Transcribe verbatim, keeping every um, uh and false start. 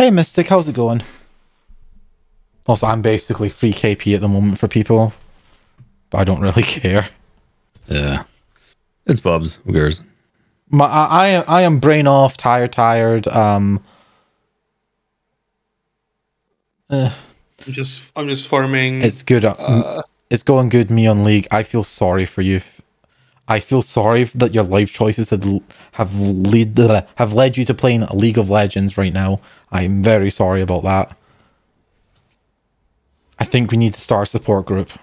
Hey Mystic, how's it going? Also, I'm basically free K P at the moment for people, but I don't really care. Yeah, it's Bubs. Who cares? My, I, I, I am brain off, tired, tired. Um, uh, I'm just, I'm just farming. it's good. Uh, it's going good. Me on League. I feel sorry for you. I feel sorry that your life choices have have lead have led you to playing League of Legends right now. I'm very sorry about that. I think we need to start a support group.